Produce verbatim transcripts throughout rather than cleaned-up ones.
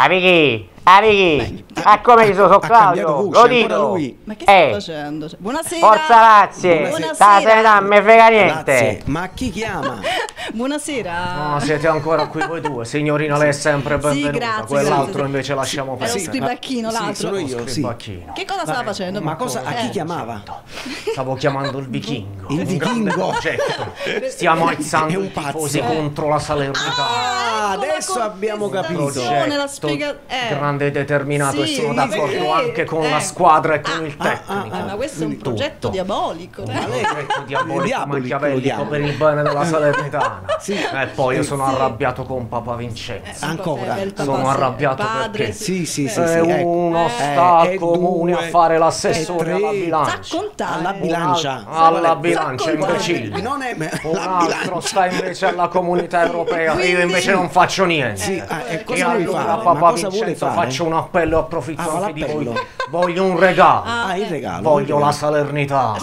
Amici, amici, a come mi sono Claudio, lo dico. Ma che stai Eh, facendo? Buonasera. Forza Lazio, Buonasera. sta sanità non mi frega niente. Grazie. Ma chi chiama? Buonasera. No, siete ancora qui voi due, signorina, lei è sempre benvenuta. grazie, Quell'altro grazie. invece lasciamo Era lo perdere. scribacchino Sì, l'altro. sono io, sì. Scribacchino. Che cosa stava facendo? Ma cosa, a chi Eh. chiamava? Stavo chiamando il vichingo. Il Un grande vichingo? progetto. Stiamo È alzando un i pazzo. tifosi contro la Salernitana. Ah, ecco la adesso abbiamo capito. contestazione, la spiega- eh. grande e determinato, Sì, e sono d'accordo perché- anche con la eh. squadra e con il ah, tecnico. Eh, ma questo è un Quindi progetto tutto. diabolico. Un eh. progetto diabolico, Diabolico, machiavellico diavolo. per il bene della Salernitana. Sì. E poi io sono Sì. arrabbiato con Papa Vincenzo. Ancora? Eh, bel papà, Sono sì, arrabbiato padre, perché Sì, sì, sì, è sì, ecco. uno Eh, sta è al comune due, a fare è l'assessore alla tre. bilancia. Sa contare. Alla bilancia. Alla bilancia, Sa contare. imbecille. Non è me- Un la altro bilancia. sta invece alla comunità europea e io Quindi- invece non faccio niente. Sì, ah, e E cosa vuoi allora fare? Ma Papa cosa vuole Vincenzo fare? faccio un appello e approfitto Ah, fa anche di voi. l'appello. Voglio un regalo. Ah, il regalo. Voglio il la regalo. Salernitana.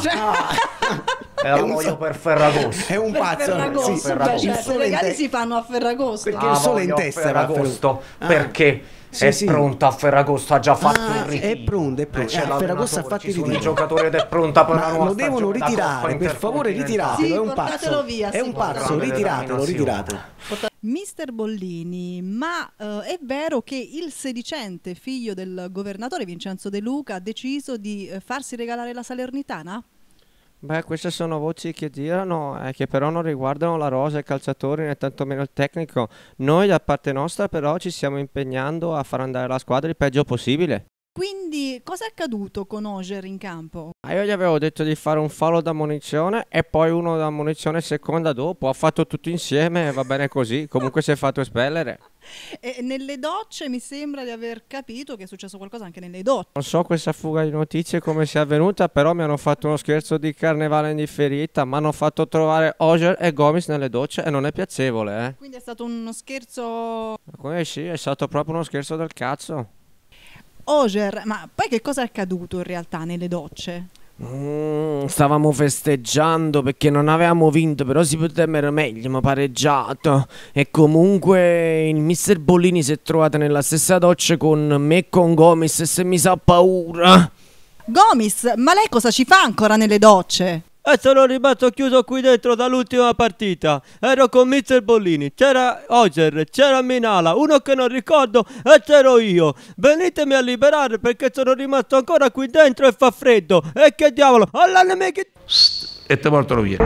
E la È un- voglio per Ferragosto. È un Per pazzo. Ferragosto, Sì, beh, Ferragosto. cioè, il i sole in regali te- si fanno a Ferragosto. Perché Ah, il sole in voglio a testa va a Ferragosto Ah. perché Sì, è sì. pronta a Ferragosto, ha già fatto Ah, il ritiro. è pronta, è pronta. Eh, c'è Eh, a Ferragosto ha l'allenatore, fatto ci il sono i ritiro. giocatori ed è pronta per Ma la nuova lo devono stagione da ritirare, Coppa per favore Intercontinentale. ritiratelo, Sì, è un portatelo pazzo. via, È sì, un pazzo, portatelo. ritiratelo, ritiratelo. Mister Bollini, ma eh, è vero che il sedicente figlio del governatore Vincenzo De Luca ha deciso di eh, farsi regalare la Salernitana? Beh, queste sono voci che girano e che però non riguardano la rosa, i calciatori né tantomeno il tecnico. Noi da parte nostra però ci stiamo impegnando a far andare la squadra il peggio possibile. Quindi cosa è accaduto con Oger in campo? Ah, io gli avevo detto di fare un fallo da munizione e poi uno da munizione seconda dopo. Ha fatto tutto insieme e va bene così. Comunque si è fatto espellere. E nelle docce mi sembra di aver capito che è successo qualcosa anche nelle docce. Non so questa fuga di notizie come sia avvenuta, però mi hanno fatto uno scherzo di carnevale indifferita. Mi hanno fatto trovare Oger e Gomis nelle docce e non è piacevole, eh. Quindi è stato uno scherzo. Eh sì, è stato proprio uno scherzo del cazzo. Oger, ma poi che cosa è accaduto in realtà nelle docce? Mm, stavamo festeggiando perché non avevamo vinto, però si poteva meglio, ma pareggiato. E comunque il mister Bollini si è trovato nella stessa doccia con me e con Gomis e se mi sa paura. Gomis, ma lei cosa ci fa ancora nelle docce? E sono rimasto chiuso qui dentro dall'ultima partita. Ero con mister Bollini, c'era Oger, c'era Minala, uno che non ricordo e c'ero io. Venitemi a liberare perché sono rimasto ancora qui dentro e fa freddo. E che diavolo, alla nemica... E te portano via.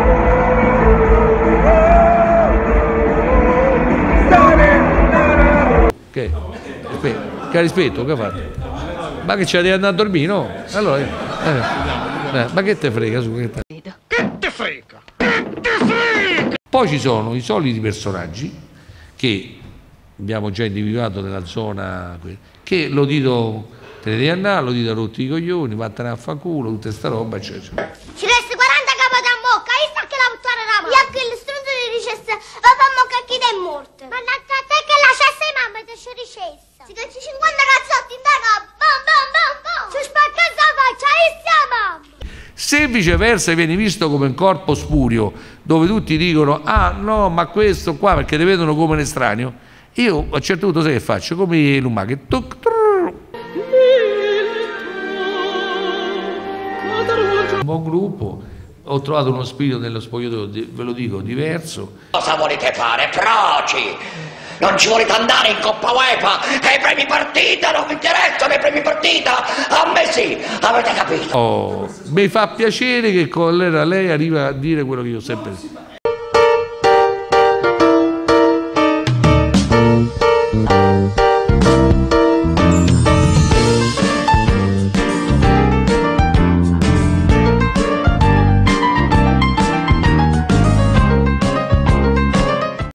Che? Rispetto. Che rispetto, che ha fatto? Ma che c'è devi andare a dormire, no? Allora, eh, eh, ma che te frega su che te... Che te frega? Che te frega? Poi ci sono i soliti personaggi che abbiamo già individuato nella zona, che lo dito te ne devi andare, lo dito rotti i coglioni, vattene a fa culo, tutta sta roba, eccetera. Ci resti quaranta capo da bocca, io sta che la buttare la mano. Io che il stronzo ti dicesse, va a mocca chi te è morto. Ma a te che la cessa mamma ti ci ricessa. Si cacci cinquanta cazzotti in taca, bam bam bam bam. Ci spacca la faccia, io siamo. Se viceversa vieni visto come un corpo spurio, dove tutti dicono, ah no, ma questo qua, perché ti vedono come un estraneo, io a un certo punto sai che faccio? Come l'umano, toc, un buon gruppo, ho trovato uno spirito nello spogliatoio, ve lo dico, diverso. Cosa volete fare, proci? Non ci volete andare in Coppa UEFA? E i premi partita non vi interessano, i premi partita? A me sì, avete capito? Oh, mi fa piacere che con lei, lei arriva a dire quello che io ho sempre detto.